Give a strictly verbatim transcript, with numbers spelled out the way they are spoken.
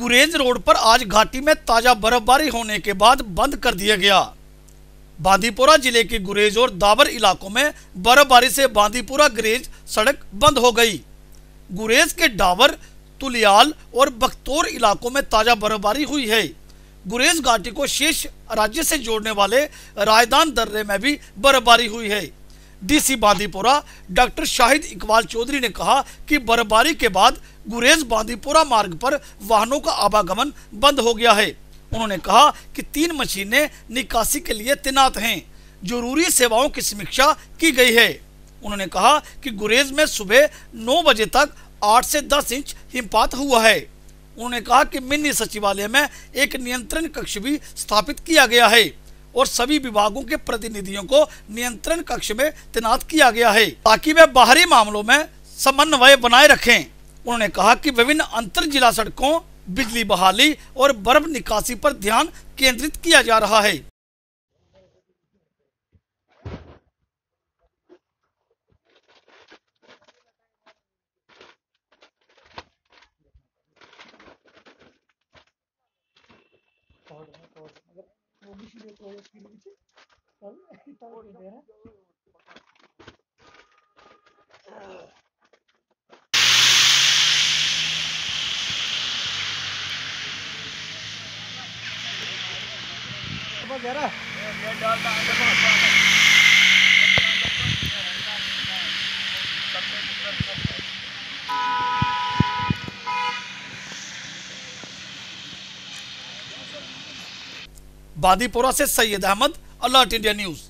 गुरेज road पर आज घाटी में ताजा बर्फबारी होने के बाद बंद कर दिया गया। बांदीपोरा जिले के गुरेज और दावर इलाकों में बर्फबारी से बांदीपोरा-गुरेज सड़क बंद हो गई। गुरेज के डावर, तुलियाल और बक्तौर इलाकों में ताजा बर्फबारी हुई है। गुरेज घाटी को शेष राज्य से जोड़ने वाले राजदान दर्रे में भी बर्फबारी हुई है। डीसी बांदीपोरा डॉक्टर शाहिद इकबाल चौधरी ने कहा कि बर्फबारी के बाद गुरेज-बांदीपोरा मार्ग पर वाहनों का आवागमन बंद हो गया है। उन्होंने कहा कि तीन मशीनें निकासी के लिए तैनात हैं। जरूरी सेवाओं की समीक्षा की गई है। उन्होंने कहा कि गुरेज में सुबह नौ बजे तक आठ से दस इंच हिमपात हुआ है। उन्होंने कहा कि मिनी सचिवालय में एक नियंत्रण कक्ष भी स्थापित किया गया है और सभी विभागों के प्रतिनिधियों को नियंत्रण कक्ष में तैनात किया गया है ताकि वे बाहरी मामलों में समन्वय बनाए रखें। उन्होंने कहा कि विभिन्न अंतर जिला सड़कों, बिजली बहाली और बर्फ निकासी पर ध्यान केंद्रित किया जा रहा है। बांदीपोरा से Syed Ahmed, alert India news.